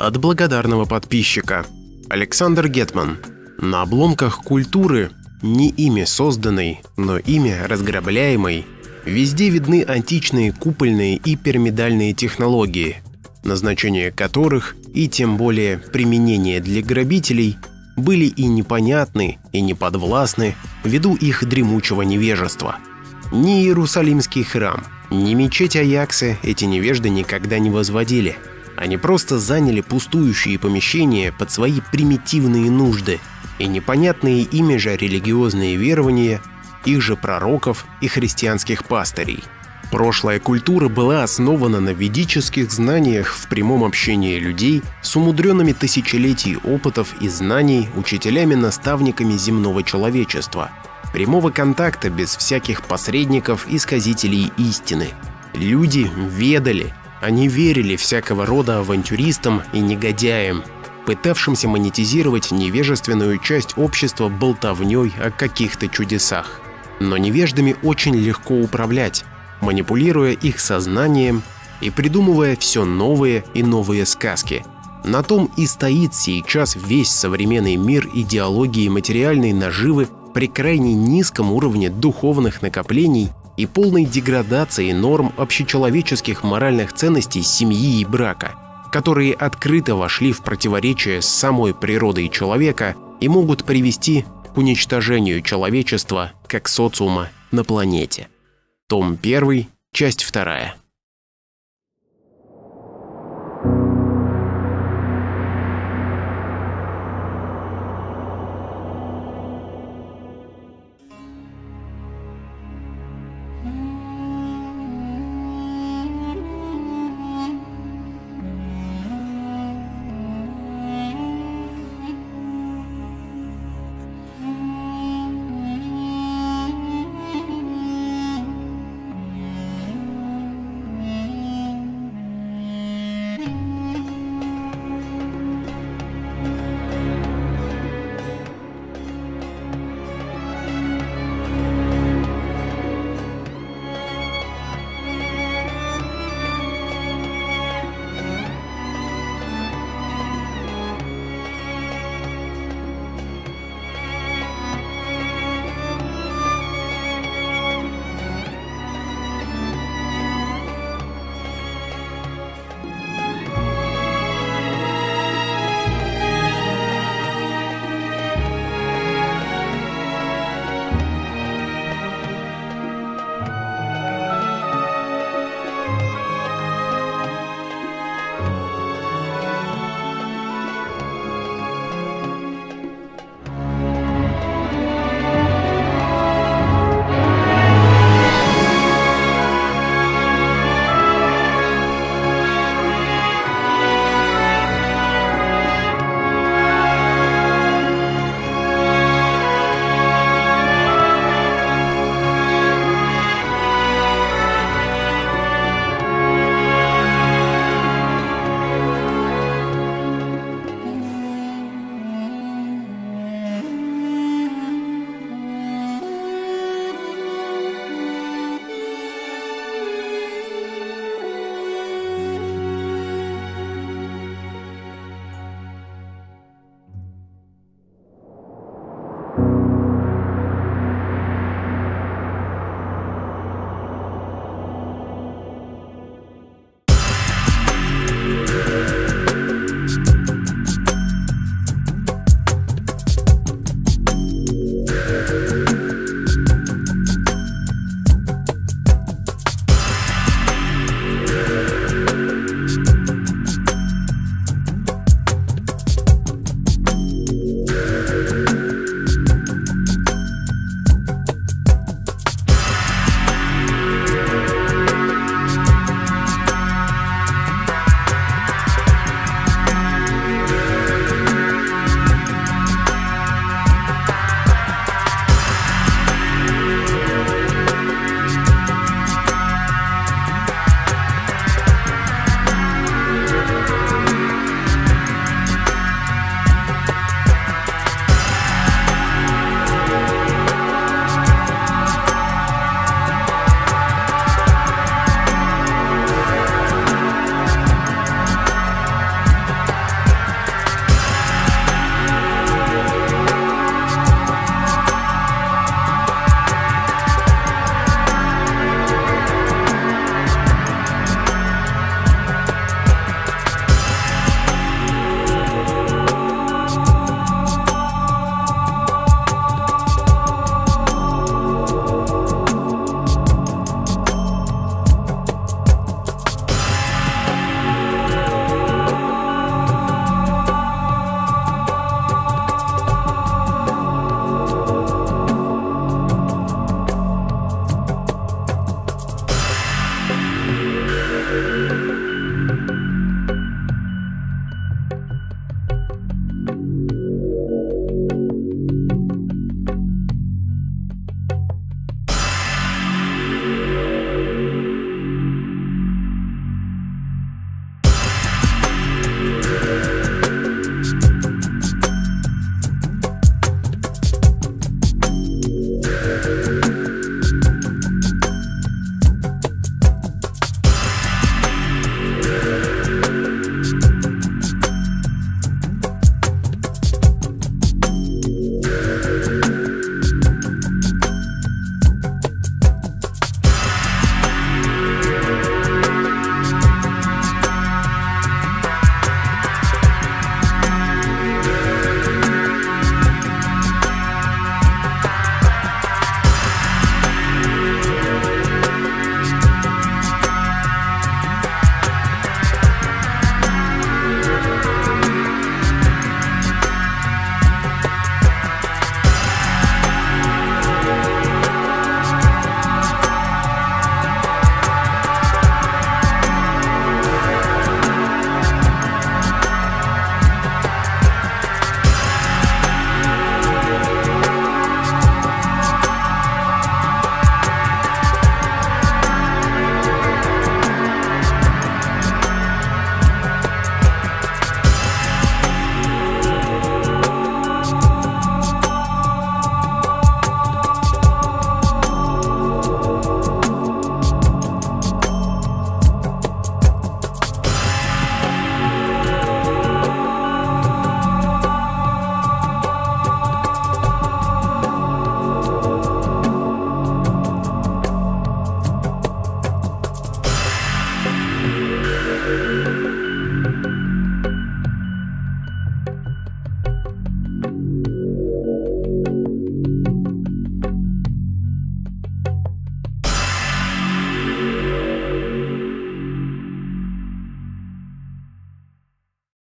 От благодарного подписчика. Александр Гетман. На обломках культуры, не ими созданной, но ими разграбляемой, везде видны античные купольные и пирамидальные технологии, назначение которых и тем более применение для грабителей были и непонятны, и неподвластны ввиду их дремучего невежества. Ни Иерусалимский храм, ни мечеть Аякса эти невежды никогда не возводили. Они просто заняли пустующие помещения под свои примитивные нужды и непонятные ими же религиозные верования их же пророков и христианских пастырей. Прошлая культура была основана на ведических знаниях в прямом общении людей с умудренными тысячелетий опытов и знаний учителями-наставниками земного человечества, прямого контакта без всяких посредников и сказителей истины. Люди ведали, они верили всякого рода авантюристам и негодяям, пытавшимся монетизировать невежественную часть общества болтовней о каких-то чудесах. Но невеждами очень легко управлять, манипулируя их сознанием и придумывая все новые и новые сказки. На том и стоит сейчас весь современный мир идеологии материальной наживы при крайне низком уровне духовных накоплений и полной деградации норм общечеловеческих моральных ценностей семьи и брака, которые открыто вошли в противоречие с самой природой человека и могут привести к уничтожению человечества как социума на планете. Том 1, часть 2.